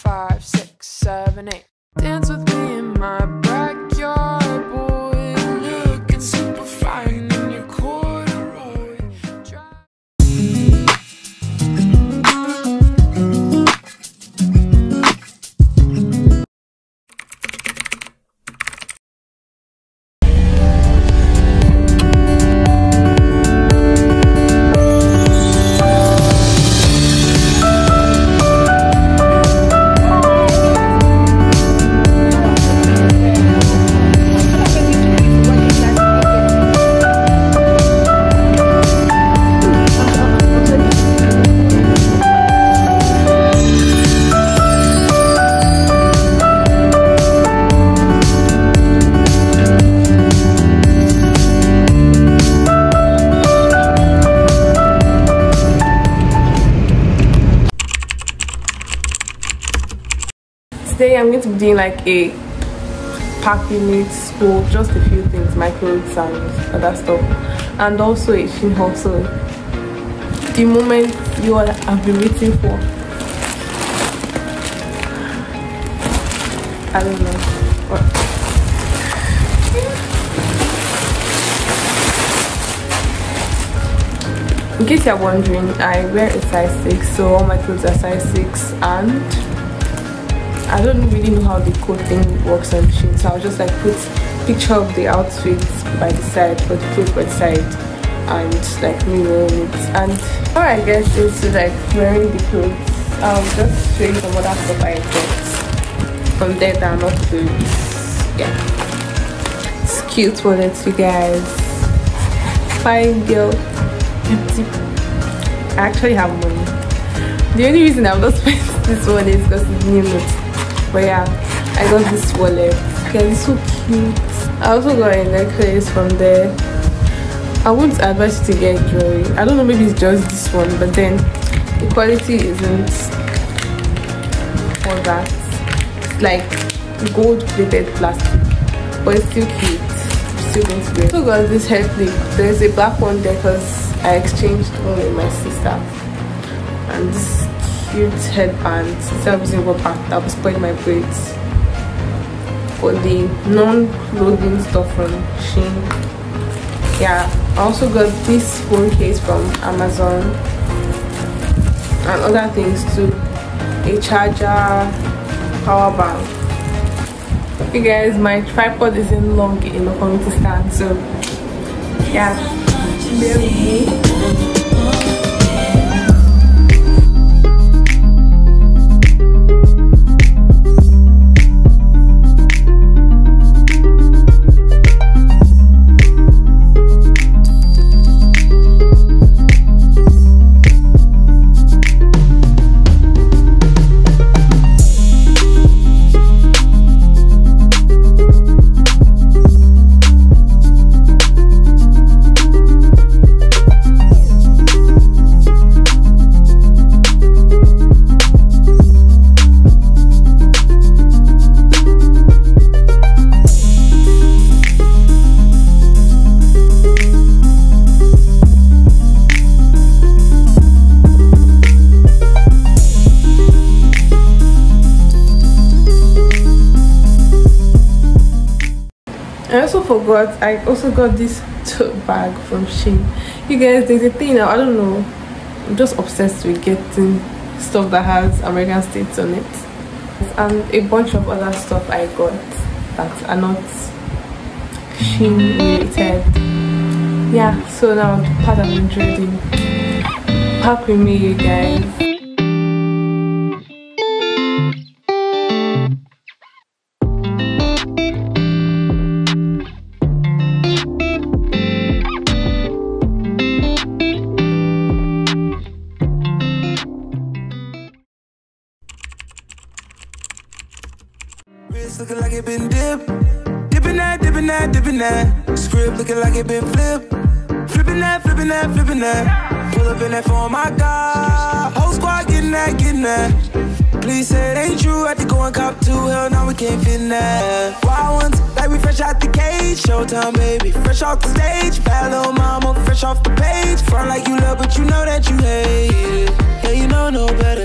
5, 6, 7, 8. Dance with me in my backyard, boy. Looking super fine in your corduroy. Today I'm going to be doing like a pack unit, so just a few things, my clothes and other stuff, and also a Shein haul. So the moment you all have been waiting for. I don't know. In case you're wondering, I wear a size 6, so all my clothes are size 6, and I don't really know how the code thing works on Shein, so I'll just like put picture of the outfit by the side, or the clothes by the side, and like me wearing it. And all I guess is to like wearing the clothes. I'll just show you some other stuff I got from there that are not clothes. Yeah, it's cute wallet, you guys. Fine girl. I actually have money. The only reason I'm not spending this one is because it's new note. But yeah, I got this wallet. Okay, it's so cute. I also got a necklace from there. I wouldn't advise you to get jewelry. I don't know, maybe it's just this one, but then the quality isn't all that. It's like gold plated plastic, but it's still cute. I'm still going to wear it. I also got this hair clip. There's a black one there because I exchanged one with my sister. And this cute headband, instead of using rubber, that was spoiling my braids. For the non-clothing stuff from Shein. Yeah, I also got this phone case from Amazon and other things too. A charger, power bank. You guys, my tripod isn't long enough for me to stand, so yeah, bear with me. I also got this tote bag from Shein. You guys, there's a thing now, I don't know, I'm just obsessed with getting stuff that has American states on it, and a bunch of other stuff I got that are not Shein related. Yeah, so now the part I'm introducing. Pack with me, you guys. Looking like it been dipped, dipping that, dipping that, dipping that. Script looking like it been flipped, flipping that, flipping that, flipping that. Pull up in that phone, my God. Whole squad getting that, getting that. Please say it ain't true. Had to go and cop 2, hell no, we can't fit in that. Wild ones, like we fresh out the cage. Showtime, baby, fresh off the stage. Bad little mama, fresh off the page. Front like you love, but you know that you hate it. Yeah, you know no better.